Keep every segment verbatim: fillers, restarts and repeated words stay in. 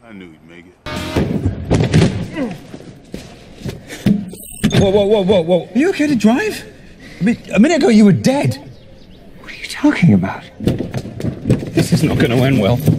I knew he'd make it. Whoa, whoa, whoa, whoa, whoa. Are you okay to drive? I mean, a minute ago you were dead. What are you talking about? This is not going to end well.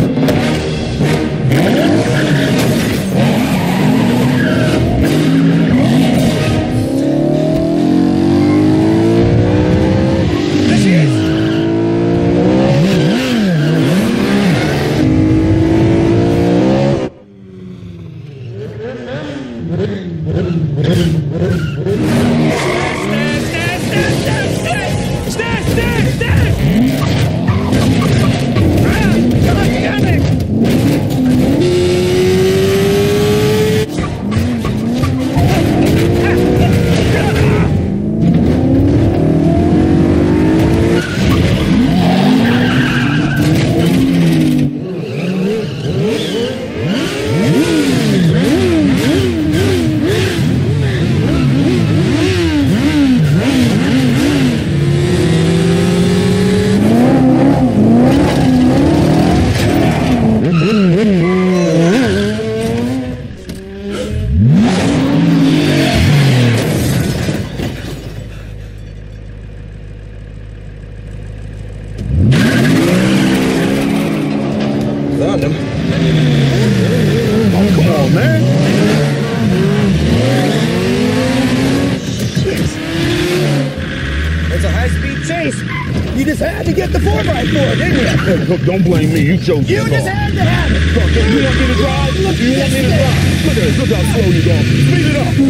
Don't blame me, you chose You just had to have it! Look, do you want me to drive? Look, do you want me to drive? Look at this, look how slow you're going. Speed it up!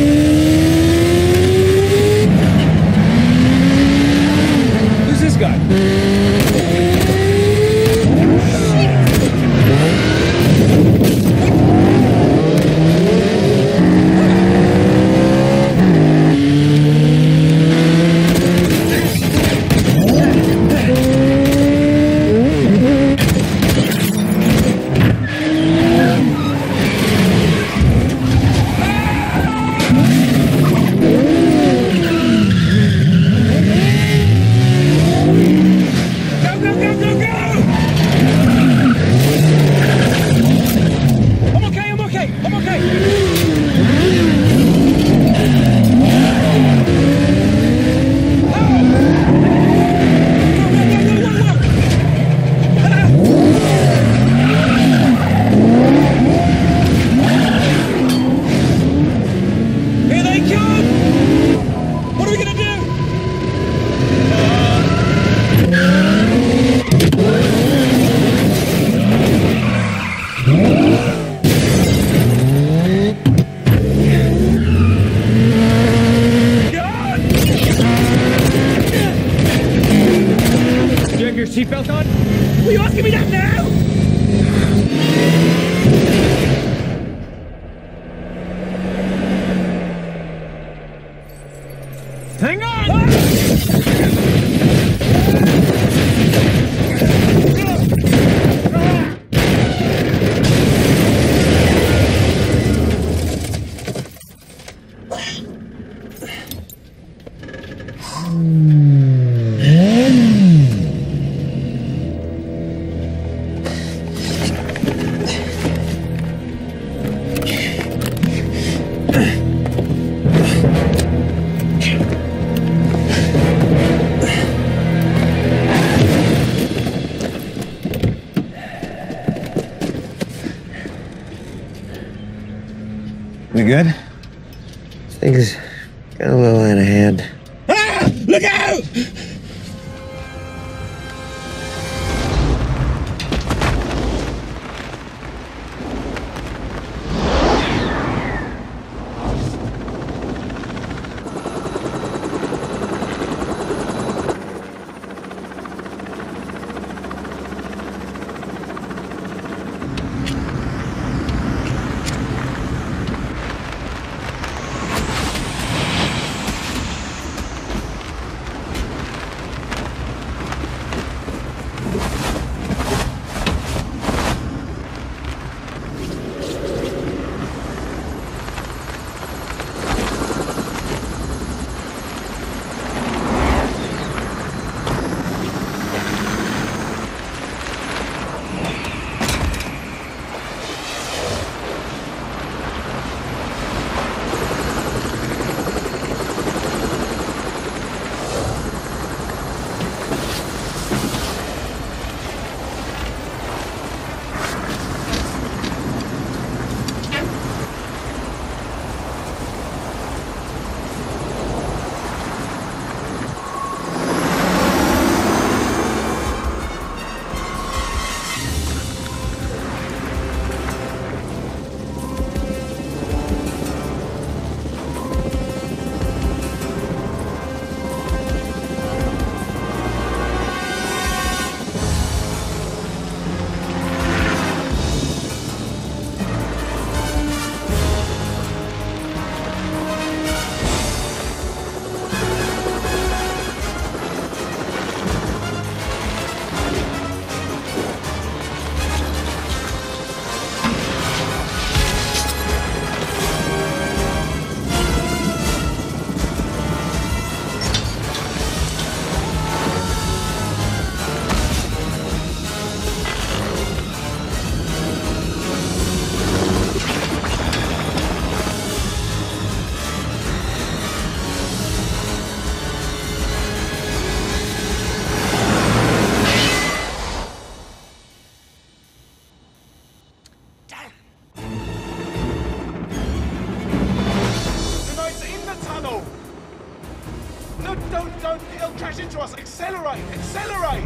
Who's this guy? Seatbelt on? Will you asking me that now? Hang on! We good? Things got a little out of hand. Ah! Look out! crash into us! Accelerate! Accelerate!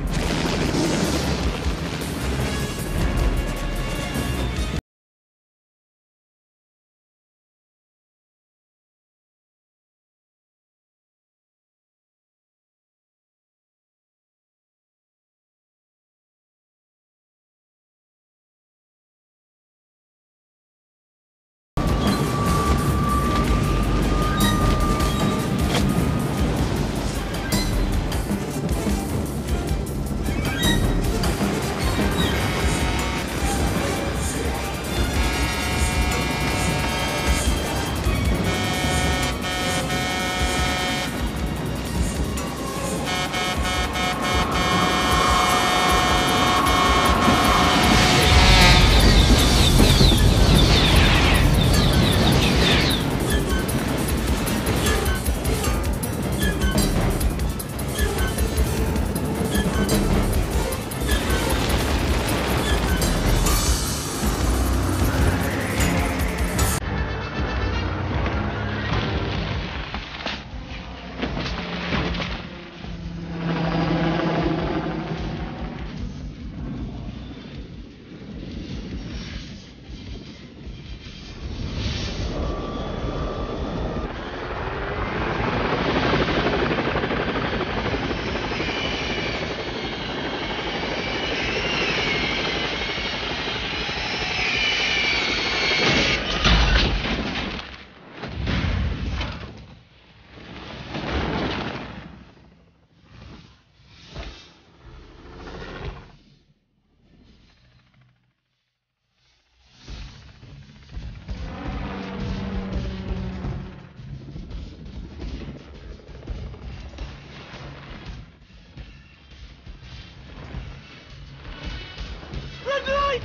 Red light!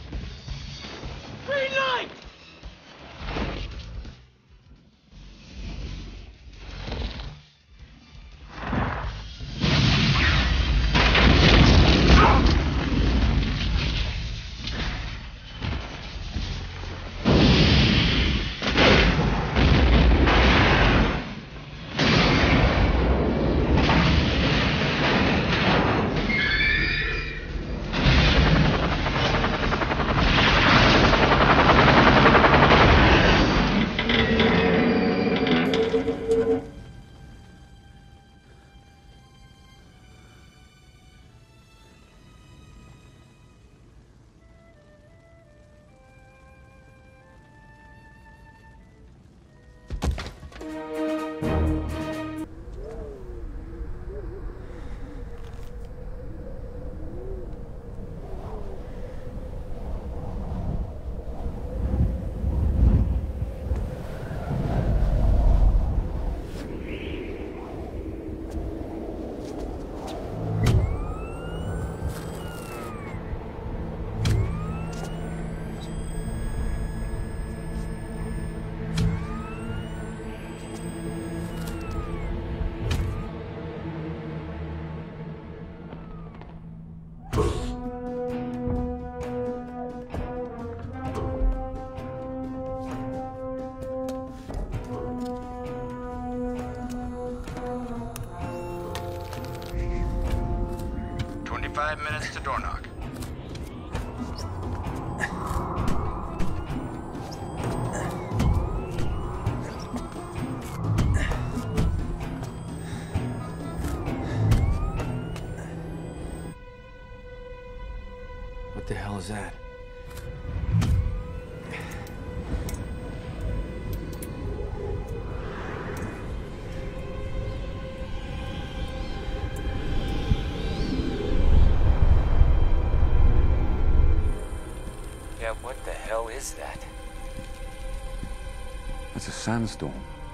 Green light! Five minutes to door knock. What the hell is that? Yeah, what the hell is that? That's a sandstorm.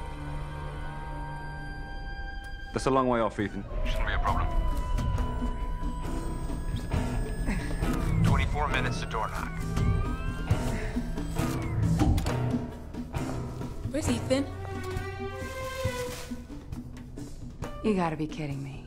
That's a long way off, Ethan. Shouldn't be a problem. twenty-four minutes to door knock. Where's Ethan? You gotta be kidding me.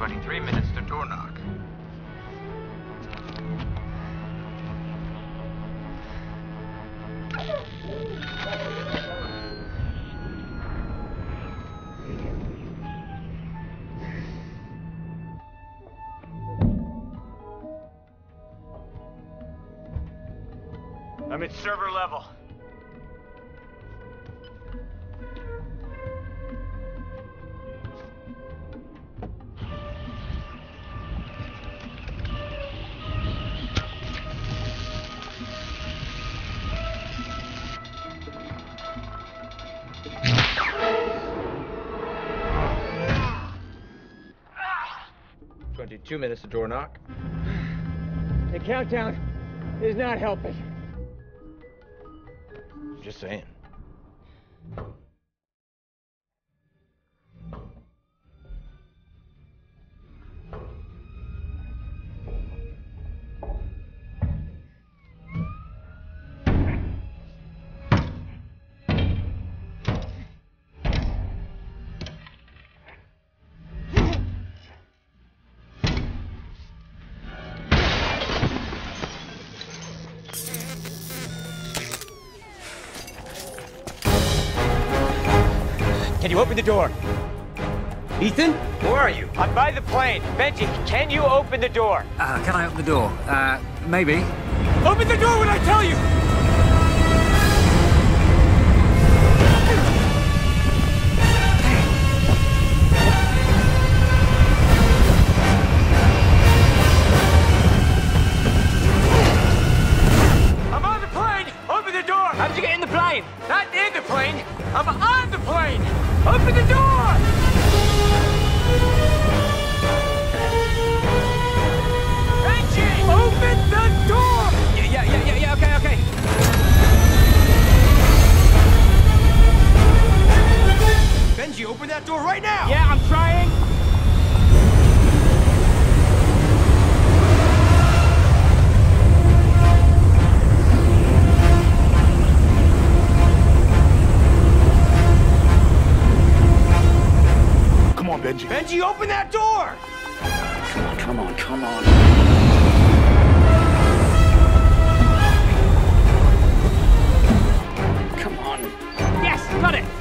twenty-three minutes to door knock. I'm at server level. twenty-two minutes to door knock. The countdown is not helping. Just saying. Can you open the door? Ethan? Where are you? I'm by the plane. Benji, can you open the door? Uh, can I open the door? Uh, maybe. Open the door when I tell you! I'm on the plane! Open the door! How did you get in the plane? Not in the plane! I'm on the plane! Open the door! Benji! Open the door! Yeah, yeah, yeah, yeah, okay, okay. Benji, open that door right now! Yeah, I'm trying. Come on, Benji. Benji, open that door! Come on, come on. Come on. Yes, got it.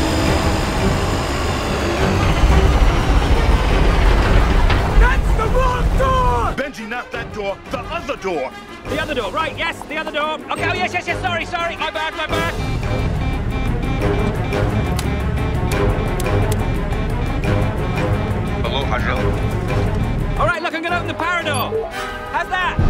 That's the wrong door! Benji, not that door, the other door. The other door, right? Yes, the other door. Okay, oh yes, yes, yes. Sorry, sorry. My bad, my bad. Hello, Hajel. All right, look, I'm gonna open the power door. How's that?